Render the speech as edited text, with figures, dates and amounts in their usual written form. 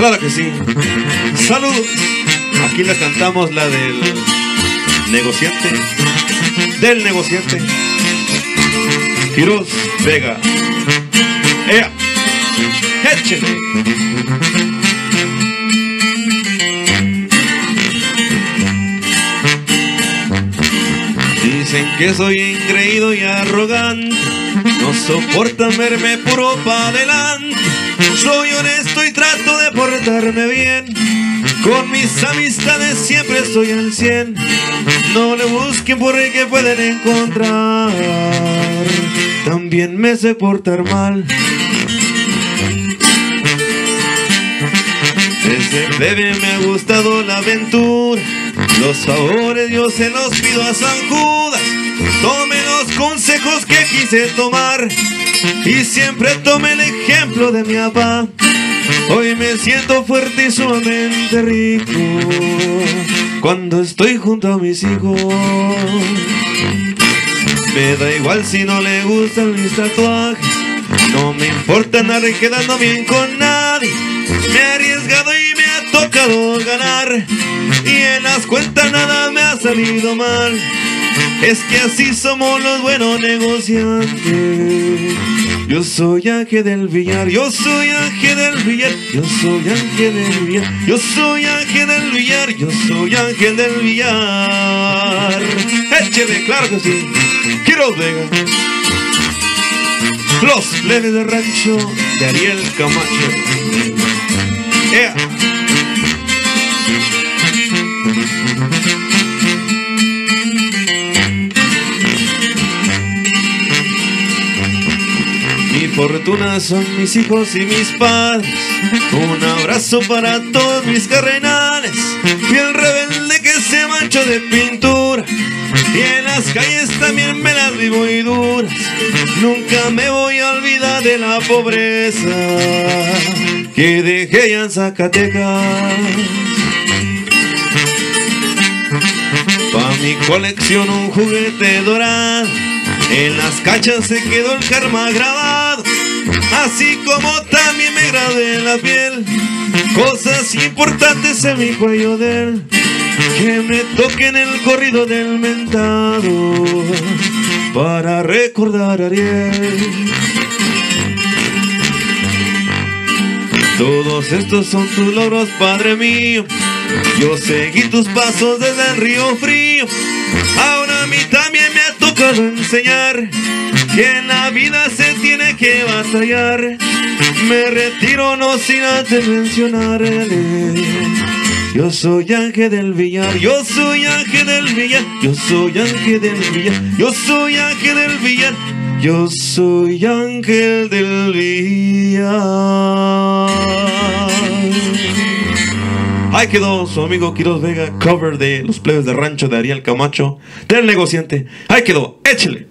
Claro que sí. Saludos. Aquí la cantamos, la del negociante. Del negociante. Quiroz Vega. ¡Ea! ¡Échele! Dicen que soy engreído y arrogante, no soportan verme puro pa' adelante. Soy honesto y trato de portarme bien, con mis amistades siempre estoy al 100. No le busquen porque pueden encontrar. También me sé portar mal. Desde bebé me ha gustado la aventura. Los favores yo se los pido a San Judas. Tome los consejos que quise tomar y siempre tome el ejemplo de mi papá. Hoy me siento fuerte y sumamente rico cuando estoy junto a mis hijos. Me da igual si no le gustan mis tatuajes, no me importa andar quedando bien con nadie. Me he arriesgado y me ha tocado ganar, y en las cuentas nada me ha salido mal. Es que así somos los buenos negociantes. Yo soy Ángel del Villar, yo soy Ángel del Villar, yo soy Ángel del Villar, yo soy Ángel del Villar, yo soy Ángel del Villar. Échele, claro que sí. Quiroz Vega. Los Plebes de Rancho de Ariel Camacho. ¡Ea! Mi fortuna son mis hijos y mis padres. Un abrazo para todos mis cardenales. Fiel rebelde que se manchó de pintura, y en las calles también me las vivo y duras. Nunca me voy a olvidar de la pobreza que dejé allá en Zacatecas. Pa' mi colección un juguete dorado, en las cachas se quedó el karma grabado. Así como también me grabé la piel cosas importantes en mi cuello de él. Que me toquen el corrido del mentado para recordar a Ariel. Todos estos son tus logros, Padre mío. Yo seguí tus pasos desde el Río Frío. Ahora a mí también me ha tocado enseñar que en la vida se tiene que batallar. Me retiro no sin antes mencionarle. Yo soy Ángel del Villar, yo soy Ángel del Villar, yo soy Ángel del Villar, yo soy Ángel del Villar, yo soy Ángel del Villar. Ahí quedó su amigo Quiroz Vega, cover de Los Plebes de Rancho de Ariel Camacho, del negociante. Ahí quedó, échele.